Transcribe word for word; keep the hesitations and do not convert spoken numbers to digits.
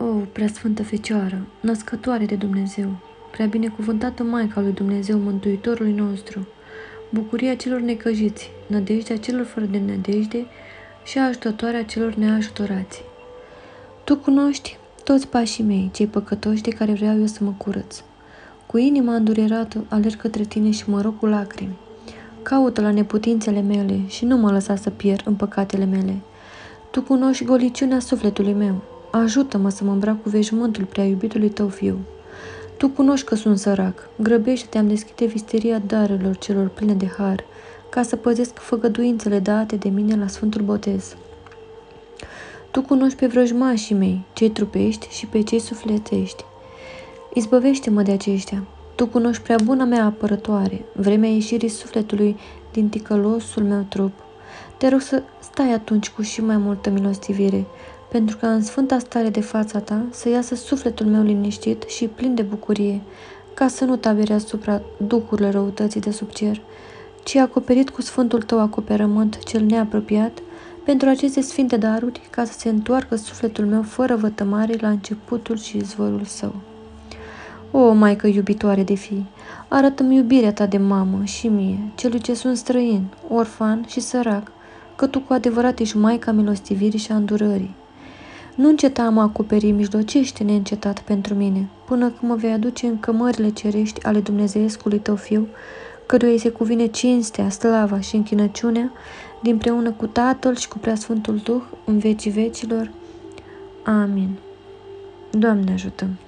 O, preasfântă Fecioară, născătoare de Dumnezeu, prea binecuvântată Maica lui Dumnezeu, Mântuitorului nostru, bucuria celor necăjiți, nădejdea celor fără de nădejde și ajutătoarea celor neajutorați. Tu cunoști toți pașii mei, cei păcătoși de care vreau eu să mă curăț. Cu inima îndurerată alerg către tine și mă rog cu lacrimi. Caută la neputințele mele și nu mă lăsa să pierd în păcatele mele. Tu cunoști goliciunea sufletului meu. Ajută-mă să mă îmbrac cu veșmântul prea iubitului tău fiu. Tu cunoști că sunt sărac. Grăbește-te am deschide visteria darurilor celor pline de har, ca să păzesc făgăduințele date de mine la Sfântul Botez. Tu cunoști pe vrăjmașii mei, cei trupești și pe cei sufletești. Izbăvește-mă de aceștia. Tu cunoști prea buna mea apărătoare, vremea ieșirii sufletului din ticălosul meu trup. Te rog să stai atunci cu și mai multă milostivire, pentru că în sfânta stare de fața ta să iasă sufletul meu liniștit și plin de bucurie, ca să nu tabere asupra duhurilor răutății de sub cer, ci acoperit cu sfântul tău acoperământ cel neapropiat, pentru aceste sfinte daruri, ca să se întoarcă sufletul meu fără vătămare la începutul și izvorul său. O, Maică iubitoare de fii, arată-mi iubirea ta de mamă și mie, celui ce sunt străin, orfan și sărac, că tu cu adevărat ești Maica milostivirii și a îndurării. Nu înceta a mă acoperi, mijlocește neîncetat pentru mine, până când mă vei aduce în cămările cerești ale Dumnezeiescului tău fiu, căruia îi se cuvine cinstea, slava și închinăciunea, dinpreună cu Tatăl și cu Preasfântul Duh, în vecii vecilor. Amin. Doamne ajută!